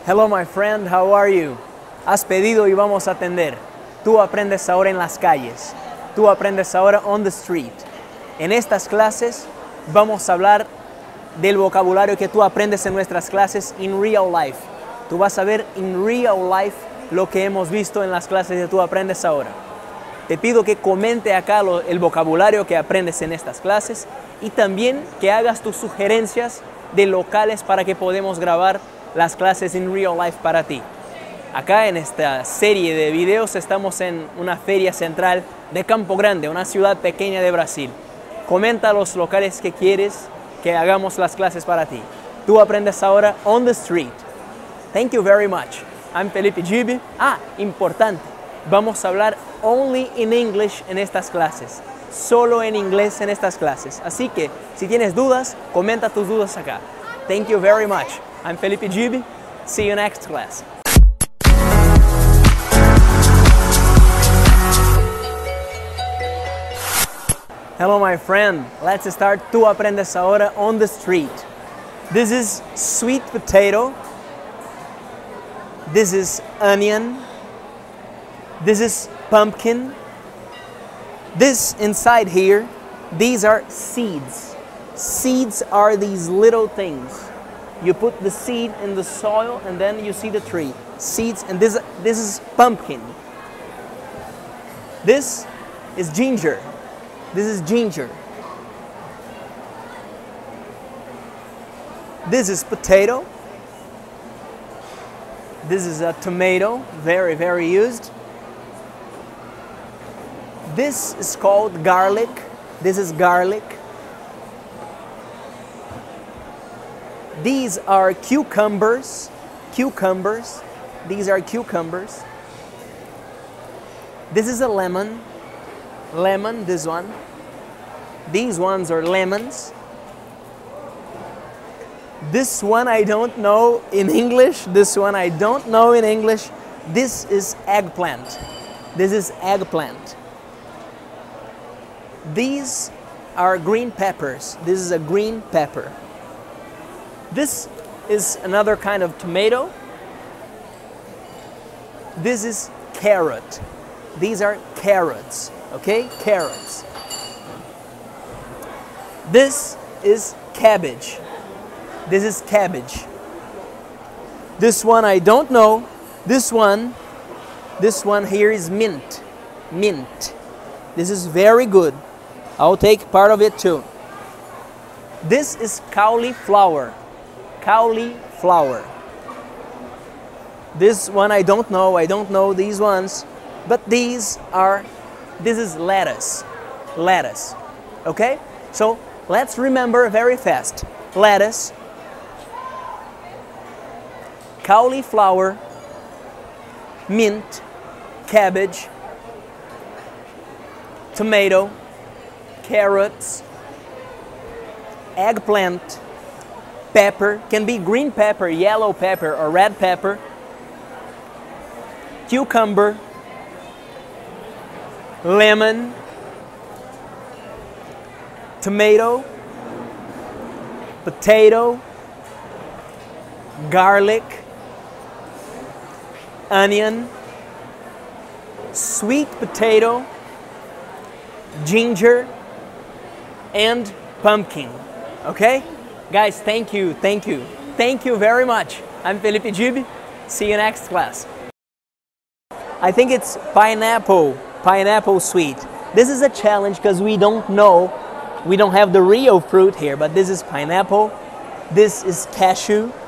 Hello my friend, how are you? Has pedido y vamos a atender. Tú aprendes ahora en las calles. Tú aprendes ahora on the street. En estas clases vamos a hablar del vocabulario que tú aprendes en nuestras clases in real life. Tú vas a ver in real life lo que hemos visto en las clases que tú aprendes ahora. Te pido que comente acá el vocabulario que aprendes en estas clases y también que hagas tus sugerencias de locales para que podamos grabar las clases in real life para ti. Acá en esta serie de videos estamos en una feria central de Campo Grande, una ciudad pequeña de Brasil. Comenta los locales que quieres que hagamos las clases para ti. Tú aprendes ahora on the street. Thank you very much. I'm Felipe Gibi. Importante. Vamos a hablar only in English en estas clases. Solo en inglés en estas clases. Así que si tienes dudas, comenta tus dudas acá. Thank you very much. I'm Felipe Gibi. See you next class. Hello my friend. Let's start. Tú aprendes ahora on the street. This is sweet potato. This is onion. This is pumpkin. This inside here, these are seeds. Seeds are these little things. You put the seed in the soil and then you see the tree. Seeds, and this is pumpkin. This is ginger. This is ginger. This is potato. This is a tomato, very, very used. This is called garlic. This is garlic. These are cucumbers. Cucumbers. These are cucumbers. This is a lemon. Lemon, this one. These ones are lemons. This one I don't know in English. This one I don't know in English. This is eggplant. This is eggplant. These are green peppers. This is a green pepper. This is another kind of tomato. This is carrot. These are carrots, okay? Carrots. This is cabbage. This is cabbage. This one I don't know. This one here is mint. Mint. This is very good. I'll take part of it too. This is cauliflower. Cauliflower. This one I don't know. I don't know these ones. But this is lettuce. Lettuce. Okay? So let's remember very fast. Lettuce, cauliflower, mint, cabbage, tomato, carrots, eggplant, pepper, can be green pepper, yellow pepper, or red pepper, cucumber, lemon, tomato, potato, garlic, onion, sweet potato, ginger, and pumpkin. Okay? Guys, thank you. Thank you very much. I'm Felipe Gibi. See you next class. I think it's pineapple sweet. This is a challenge because we don't know. We don't have the real fruit here, but this is pineapple. This is cashew.